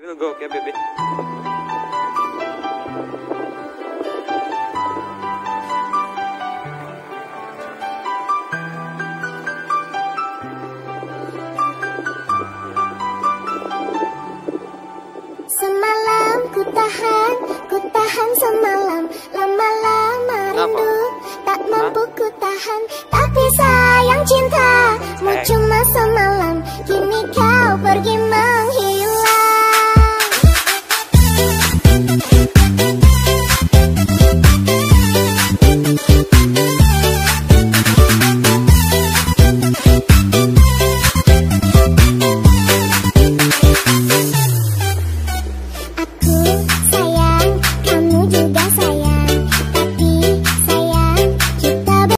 Go, okay, baby. Semalam ku tahan semalam. Lama-lama rindu tak mampu ku tahan. Tapi sayang cintamu cuma